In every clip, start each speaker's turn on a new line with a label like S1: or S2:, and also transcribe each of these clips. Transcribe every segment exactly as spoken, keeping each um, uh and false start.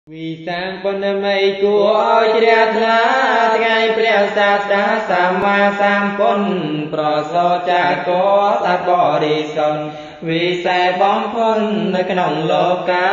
S1: vì sang quân mây của triệt la ngàyព្រះសាស្តាសម្មាសម្ពុទ្ធប្រសោចាកោសត្វបរិសុទ្ធវិសេសបំពុននៅក្នុងលោកកា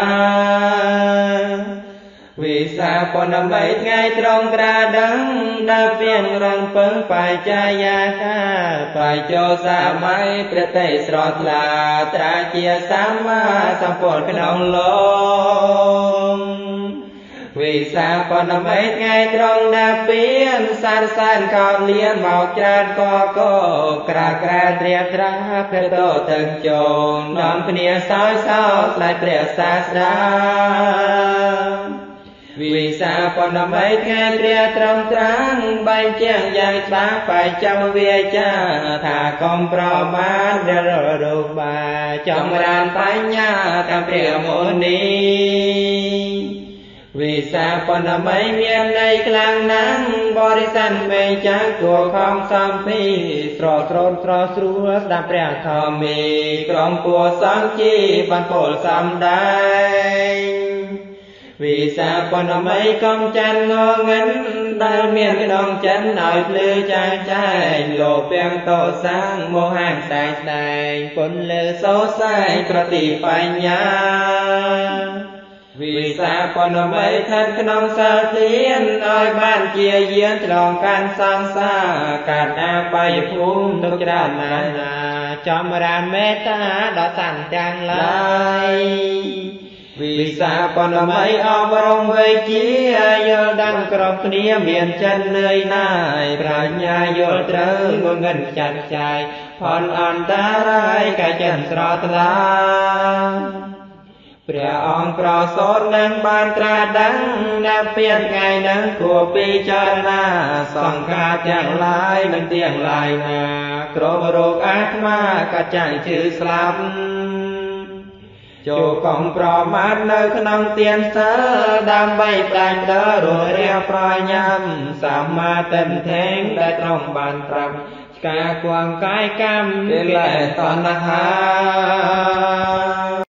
S1: វិសាពុនបីថ្ងៃត្រង់ក្រាដឹងដល់ពៀងរងពឹងបាយចាយាកាបាយចូលសម័យព្រះតេស្រថ្លាត្រាជាសម្មាសម្ពុទ្ធក្នុងលោកវិសាពនបីថ្ងៃត្រង់ដល់ពៀនសារសានកោតលៀនមកច្រើនកកក្រាក្រាត្រៀបត្រាព្រះតោទាំងជូននាំគ្នាសោយសោស្លាយព្រះសាស្តាវិសាពនបីថ្ងៃព្រះត្រង់ត្រាំងបែងចែងយ៉ាងច្បាស់បាយចាំវាចាថាកុំប្រមាទររូបាចម្រើនបញ្ញាតាមព្រះមុនីវិសាពនបីមានន័យខ្លាំងណាស់បរិស័ទមេចាគួរខំសំពីស្រត្រនត្រស្រួលស្ដាប់ព្រះធម្មីក្រុមគួរសង្ឃជីបានពលសំដែងវិសាពនបីកំចាន់ងងឹនដែលមានក្នុងចិនឲ្យភ្លឺចាស់ចែងលោកពាំងតោសាងមោហានស្ដែងស្ដែងពន្លឺសោសែងប្រតិបញ្ញាវិសាពនបីស្ថិតក្នុងសិលទានឲ្យបានជាយានឆ្លងកាន់សង្សារកាត់អាបាយភូមិទុកច្រើនណាស់ណាចម្រើនមេត្តាដល់សន្តានឡើយវិសាពនបីអប់រំវិជ្ជាយល់ដឹងគ្រប់គ្នាមានចិត្តនឿយណាយប្រាជ្ញាយល់ត្រូវងងឹតចាត់ចាយផលអន្តរាយកាចិនស្រថ្លាព្រះអង្គប្រសូតនឹងបានត្រាស់ដឹងនៅពេលថ្ងៃនឹងគួរពិចារណាសង្ខារទាំងឡាយមិនទៀងឡាយណាគ្រប់រោគអាត្មាកាចាញ់ជឿស្លាប់ចូលកុំប្រមាទនៅក្នុងទានសិលដើម្បីប្រាជ្ញារស់រាប្រញាំសម្មាទិដ្ឋិដែលត្រង់បានប្រាប់ការគួងកាយកម្មកិលេសតណ្ហា